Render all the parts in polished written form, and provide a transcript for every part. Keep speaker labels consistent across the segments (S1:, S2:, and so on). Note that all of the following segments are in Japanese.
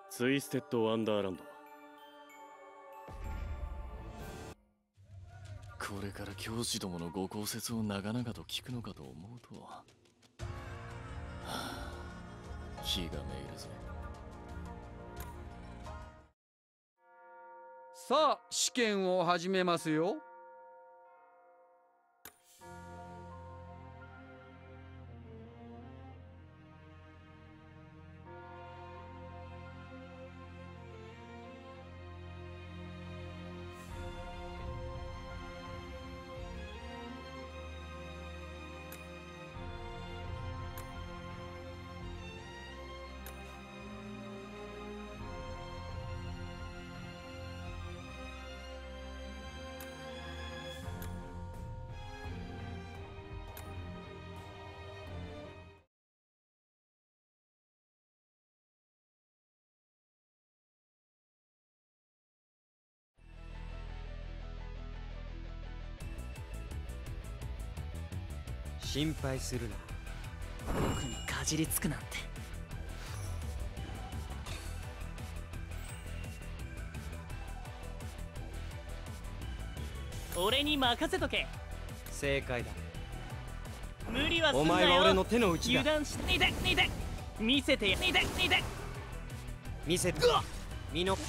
S1: ツイステッドワンダーランド。
S2: これから教師どものご公説を長々と聞くのかと思うと、はあ、気がめいるぜ。
S3: さあ試験を始めますよ。
S4: 心配するな。
S5: 僕にかじりつくなんて。俺に任せとけ。
S4: 正解だ。
S5: 無理はすんなよ。
S4: お前は俺の手の内だ。
S5: 油断しないで。見せてや。
S4: 見せて身の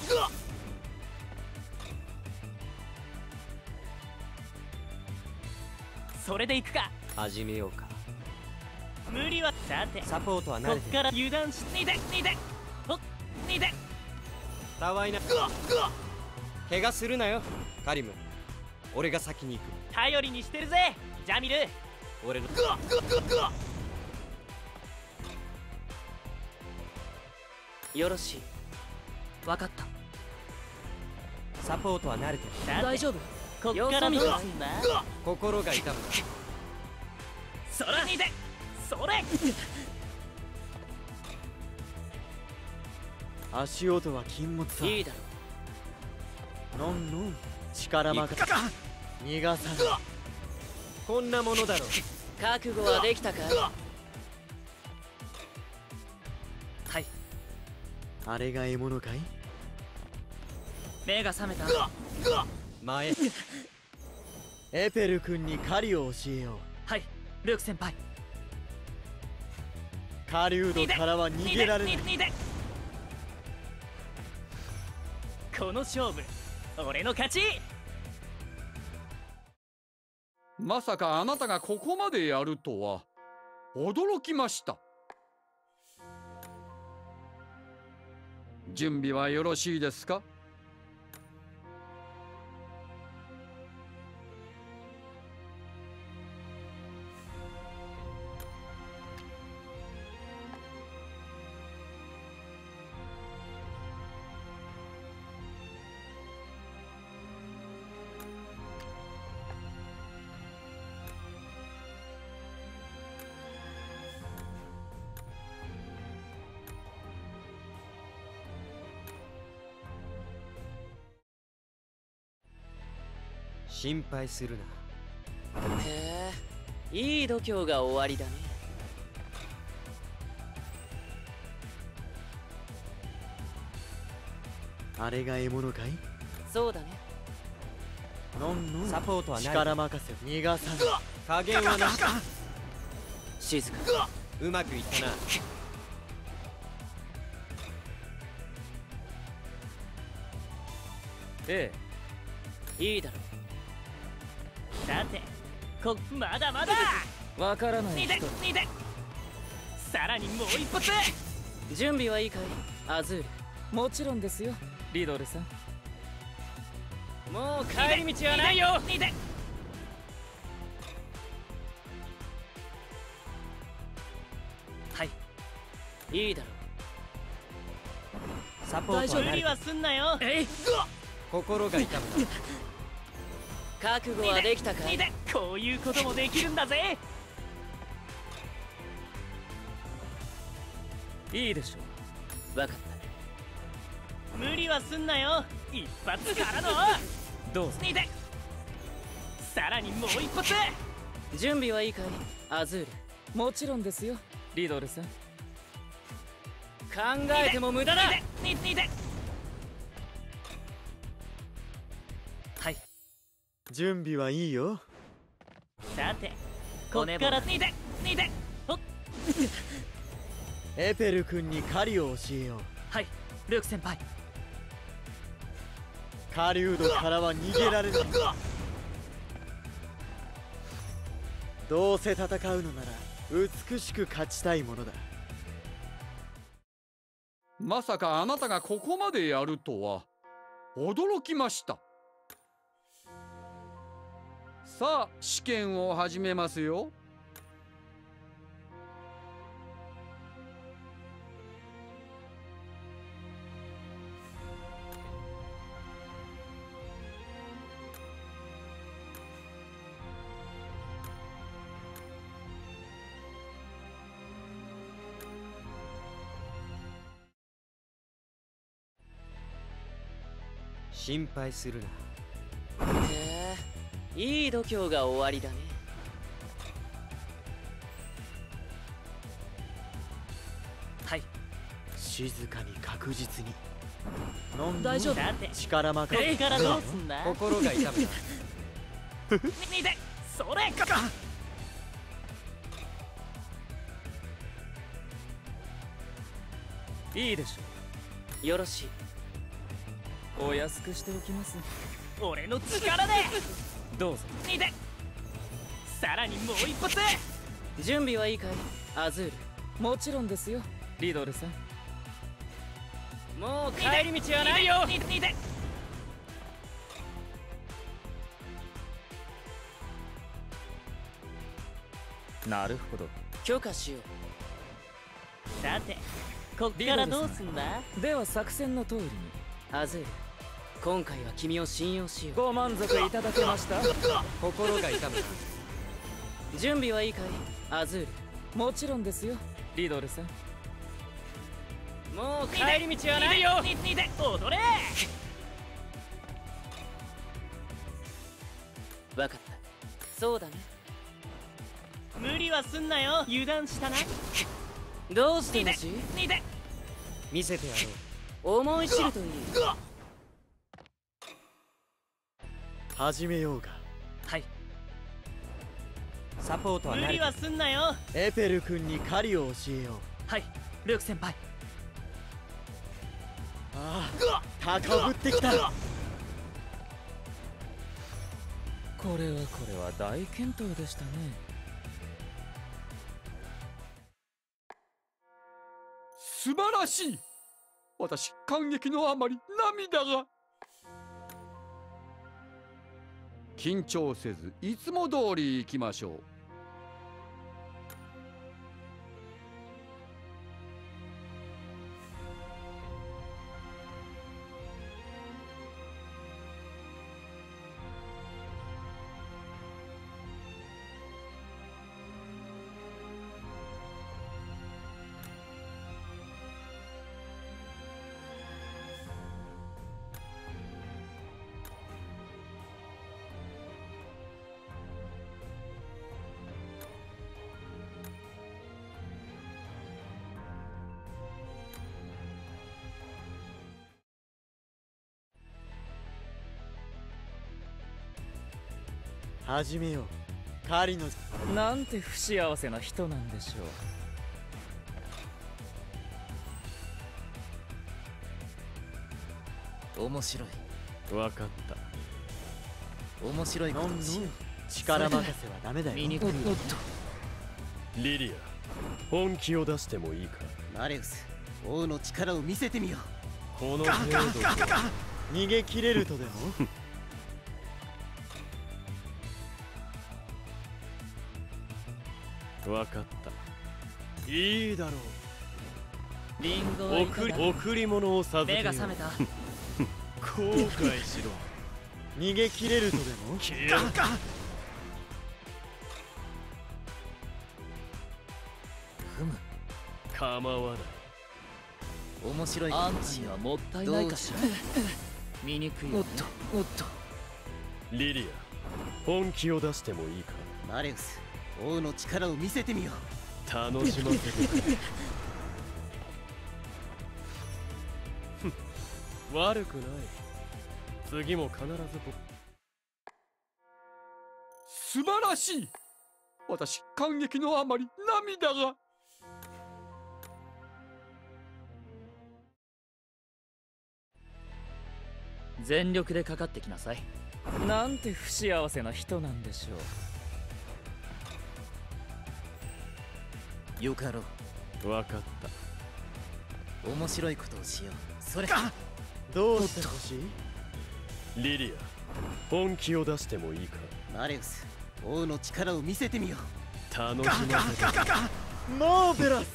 S5: それでいくか。
S4: 始めようか。
S5: 無理はさて
S4: サポートは慣れてる。
S5: こっから油断しないで。
S4: たわいな。怪我するなよカリム。俺が先に行く。
S5: 頼りにしてるぜジャミル。
S4: 俺の
S5: よろしい。分かった。
S4: サポートは慣れてる。
S5: 大丈夫。こっから見てんだ。
S4: 心が痛む。
S5: それ
S6: 足音は禁物さ。
S5: いいだろ。
S6: のんのん力任せ。逃がさない。
S4: こんなものだろ。
S5: 覚悟はできたか。はい。
S6: あれが獲物かい？
S5: 目が覚めた。
S4: 前
S6: エペル君に狩りを教えよう。
S5: はいルーク先輩。
S6: 狩人からは逃げられない。
S5: この勝負俺の勝ち。
S3: まさかあなたがここまでやるとは驚きました。準備はよろしいですか？
S4: 心配するな。
S5: へえ、いい度胸が終わりだね。
S6: あれが獲物かい？
S5: そうだね。
S6: のんのん
S4: サポートは慣れてる。
S6: 力任せ。逃がさない。
S4: 加減はな。
S5: 静か。
S4: うまくいったな。え
S5: え、いいだろう。さてまだまだ
S4: わからない人。
S5: さらにもう一発。準備はいいかいアズール？
S7: もちろんですよリドルさん。
S5: もう帰り道はないよ。はいいいだろう。
S4: サポートは慣れてる。
S5: 無理はすんなよ。
S4: 心が痛む。
S5: 覚悟はできたか？こういうこともできるんだぜ。
S7: いいでしょ
S5: う。分かった。無理はすんなよ。一発からの
S7: どうぞ。
S5: さらにもう一発。準備はいいかいアズール？
S7: もちろんですよリドルさん。
S5: えても無駄だ。似て。はい。
S6: 準備はいいよ。
S5: さて、こっから似て。ほっ。
S6: エペル君に狩りを教えよう。
S5: はい、ルーク先輩。
S6: 狩人からは逃げられない。どうせ戦うのなら美しく勝ちたいものだ。
S3: まさかあなたがここまでやるとは驚きました。さあ試験を始めますよ。
S4: 心配するな。
S5: へえ、いい度胸が終わりだね。はい。
S6: 静かに確実に。
S5: 大丈夫だって。
S6: 力任せ。
S5: これからどうすんだ。
S4: 心が痛むな。
S5: 似て。それか。
S7: いいでしょ
S5: よろしい。
S7: う。お安くしておきます。
S5: 俺の力で。
S7: どうぞ。
S5: 似て。さらにもう一発。準備はいいかい、アズール。
S7: もちろんですよ、リドルさん。
S5: もう帰り道はないよ。似て。
S7: なるほど。
S5: 許可しよう。さて、こっからどうすんだ。
S7: では作戦の通りに。
S5: アズール、今回は君を信用しよう。
S7: ご満足いただけました？
S4: 心が痛むな。
S5: 準備はいいかい、アズール。
S7: もちろんですよ、リドルさん。
S5: もう帰り道はないよ。似て踊れ。わかった。そうだね。無理はすんなよ。油断したな。どうしてほしい？似て。
S4: 見せてやろう。
S5: 思い知るといい。
S6: 始めようか。
S5: はい。
S4: サポートは
S5: 無理はすんなよ。
S6: エペル君に狩りを教えよう。
S5: はい、ルーク先輩。
S6: ああ、高ぶってきた。
S7: これは大健闘でしたね。
S3: 素晴らしい。私感激のあまり涙が。緊張せずいつも通り行きましょう。
S6: 始めよう。狩りの。
S7: なんて不幸せな人なんでしょう。
S2: 面白い。
S1: わかった。
S2: 面白いことにしよう。
S6: 力任せはダメだよ。
S2: 醜い。
S1: リリア、本気を出してもいいか。
S8: マレウス、王の力を見せてみよう。
S1: この程度
S6: 逃げ切れるとでも。
S1: わかった。いいだろう。
S5: リンゴはいかが？
S1: 贈り物を授けよう。
S5: 目が覚めた。
S1: 後悔しろ。
S6: 逃げ切れるとでも。
S2: ふむ。
S1: 構わない。
S2: 面白いこ
S5: アン
S2: とにしよ
S5: チにはもったいないかしら。醜いよね。
S2: う。おっと。
S1: リリア、本気を出してもいいか。
S8: マレウス、王の力を見せてみよう。
S1: 楽しませてくれ。 悪くない。次も必ず
S3: 素晴らしい。私感激のあまり涙が。
S7: 全力でかかってきなさい。なんて不幸せな人なんでしょ
S8: よかろう。
S1: 分かった。
S8: 面白いことをしよう。それ
S6: どうしてほしい？
S1: リリア、本気を出してもいいか？
S8: マレウス、王の力を見せてみよう。
S1: 楽しませて。
S6: マーベラス。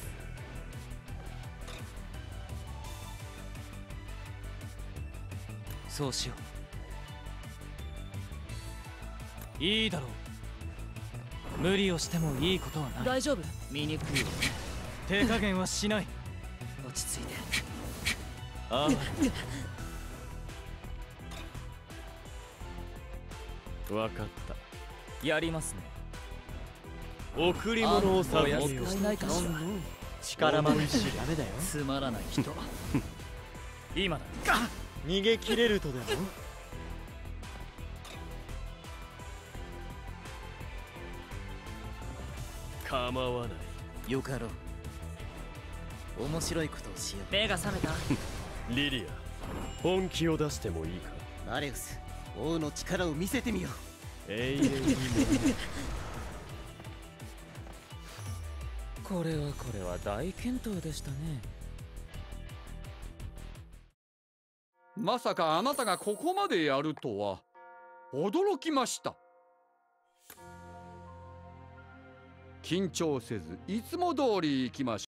S7: う。そうしよう。いいだろう。無理をしてもいいことはない。大丈夫。醜いよね。手加減はしない。落ち着いて。ああ。
S1: 分かった。
S7: やりますね。
S1: 贈り物を授けよう。
S7: もったいないかしら。
S6: 力負けしダメだよ。
S7: つまらない人。今だ。
S6: 逃げ切れるとでも？
S1: 構わない。
S8: よかろう。面白いことをしよう。
S7: 目が覚めた。
S1: リリア、本気を出してもいいか？
S8: マレウス、王の力を見せてみよう。
S1: 永遠に
S7: これは大健闘でしたね。
S3: まさかあなたがここまでやるとは驚きました。緊張せずいつも通り行きましょう。